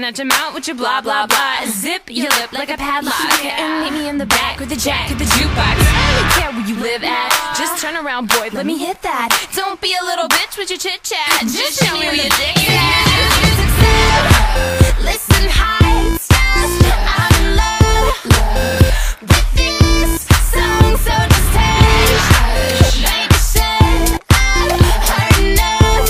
snatch him out with your blah blah blah. Zip your lip like a padlock and meet me in the back with the jack of the jukebox. I don't care where you live at, just turn around, boy, let me hit that. Don't be a little bitch with your chit chat, just show me where your dick is at. Listen, high stars, I'm in love with this song, so just take, baby, said I've heard enough.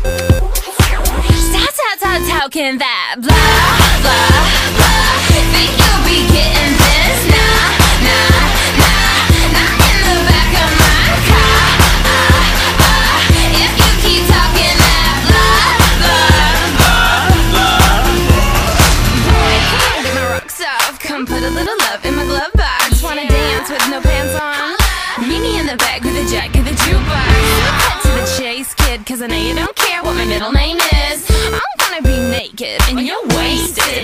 How can that blah, blah, blah? Think you'll be getting this? Nah, nah, nah, not in the back of my car. If you keep talking that blah, blah, blah, blah. Boy, come on, get my rocks off. Come put a little love in my glove box. Wanna dance with no pants on? Meet me in the back with the jack of the jukebox. Cut to the chase, kid, cause I know you don't care what my middle name is. I'm gonna be naked and you're wasted.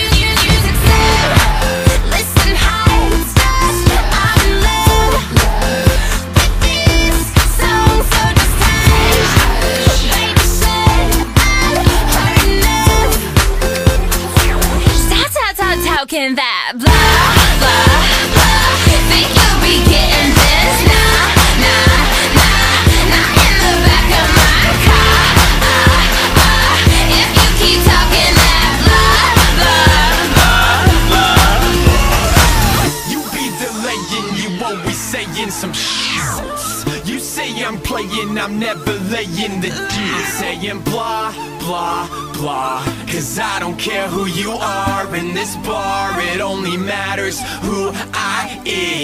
Listen, high stars, I'm in love with this song, so just take, baby, said I've heard enough. How can that blah, blah, blah? Think you'll be getting this? Nah, nah, nah, not in the back of my car. If you keep talking that blah, blah, blah, blah. You be delaying, you always saying some shit. You say I'm playing, I'm never laying the deal. Saying blah, blah, blah, cause I don't care who you are in this bar. It only matters who I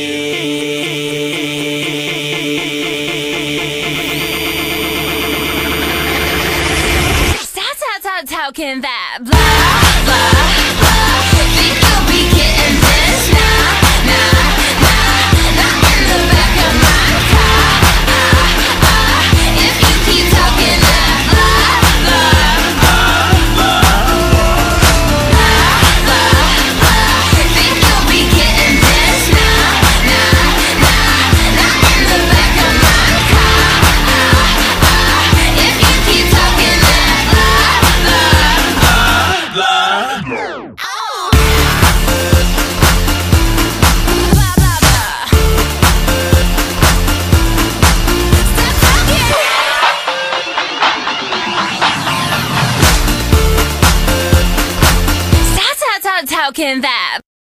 am. How can that blah, blah, blah? Think you'll be getting this? Nah, nah, nah, not in the back of my car. If you keep talking that blah, blah, blah, blah, blah, think you'll be getting this? Nah, nah, nah, not in the back of my car. If you keep talking that blah, how can that